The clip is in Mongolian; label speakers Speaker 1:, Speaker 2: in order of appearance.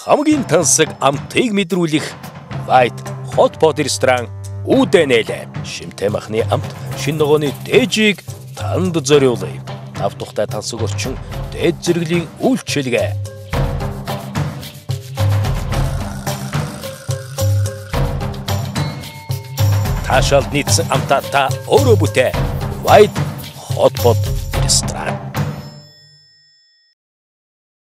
Speaker 1: хамгийн тансаг амтыг мэдрүүлэх White Hot Pot ресторан Үдэнэлэ шимтэй махны амт шинэ ногооны дээжийг танд зориулъя. Тав тухтай тансаг орчин дээд зэрэглэлийн үйлчилгээ. Таашаалд нийцсэн амтаа та өөрөө бүтээ. White Hot Pot